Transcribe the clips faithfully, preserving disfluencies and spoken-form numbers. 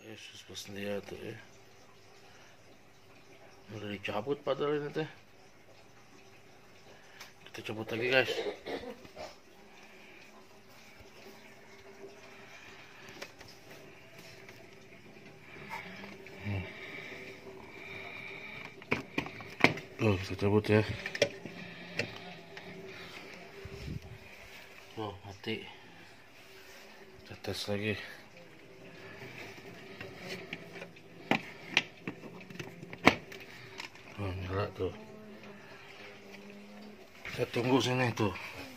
Yesus pas dia tuh ya. Udah dicabut padahal ini teh. Kita cabut lagi guys. Hmm. Tuh kita cabut ya. Tuh mati. Kita tes lagi. Oh, nyala tuh. Kita tunggu sini tuh.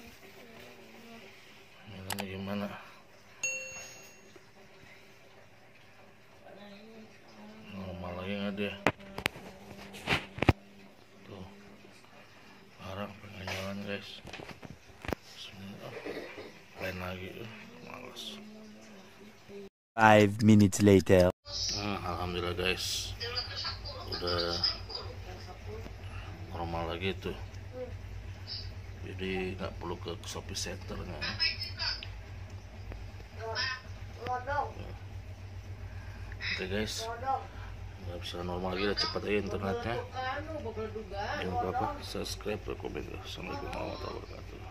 Nyalanya gimana? Normal lagi nggak dia? Tuh. Barang pengen jalan guys. Bismillah. Lain lagi. Males. Five minutes later. Nah, alhamdulillah guys. Udah normal lagi tuh, jadi nggak perlu ke Shopee Centernya. Oke guys, nggak bisa normal lagi, udah cepat aja internetnya. Jangan lupa subscribe, komen. Assalamualaikum warahmatullahi wabarakatuh.